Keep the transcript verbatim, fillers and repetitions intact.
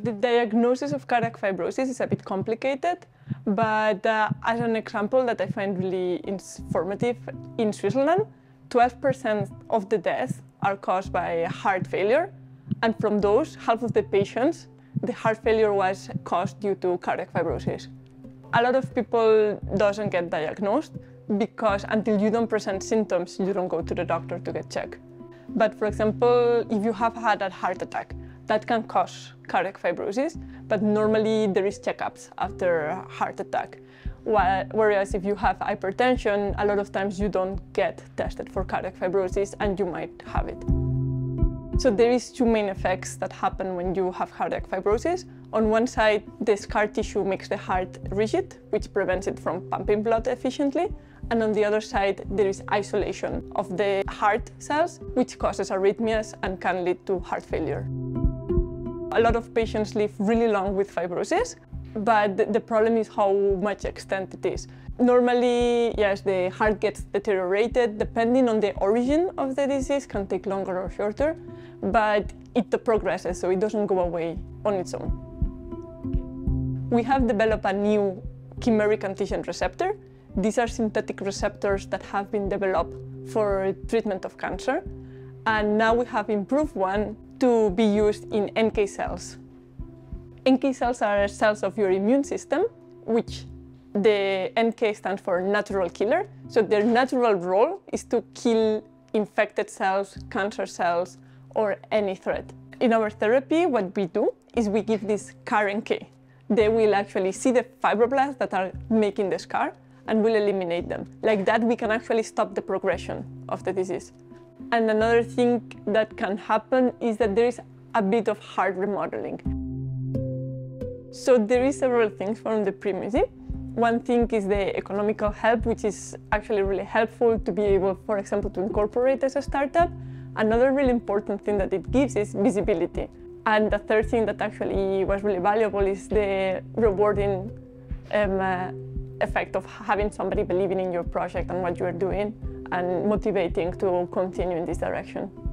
The diagnosis of cardiac fibrosis is a bit complicated, but uh, as an example that I find really informative, in Switzerland, twelve percent of the deaths are caused by heart failure, and from those, half of the patients, the heart failure was caused due to cardiac fibrosis. A lot of people doesn't get diagnosed because until you don't present symptoms, you don't go to the doctor to get checked. But for example, if you have had a heart attack, that can cause cardiac fibrosis, but normally there is checkups after a heart attack. Whereas if you have hypertension, a lot of times you don't get tested for cardiac fibrosis and you might have it. So there is two main effects that happen when you have cardiac fibrosis. On one side, the scar tissue makes the heart rigid, which prevents it from pumping blood efficiently. And on the other side, there is isolation of the heart cells, which causes arrhythmias and can lead to heart failure. A lot of patients live really long with fibrosis, but the problem is how much extent it is. Normally, yes, the heart gets deteriorated, depending on the origin of the disease, can take longer or shorter, but it progresses, so it doesn't go away on its own. We have developed a new chimeric antigen receptor. These are synthetic receptors that have been developed for treatment of cancer, and now we have improved one to be used in N K cells. N K cells are cells of your immune system, which the N K stands for natural killer. So their natural role is to kill infected cells, cancer cells, or any threat. In our therapy, what we do is we give this CAR N K. They will actually see the fibroblasts that are making the scar and will eliminate them. Like that, we can actually stop the progression of the disease. And another thing that can happen is that there is a bit of heart remodeling. So there is several things from the Prix Musy. One thing is the economical help, which is actually really helpful to be able, for example, to incorporate as a startup. Another really important thing that it gives is visibility. And the third thing that actually was really valuable is the rewarding um, uh, effect of having somebody believing in your project and what you are doing, and motivating to continue in this direction.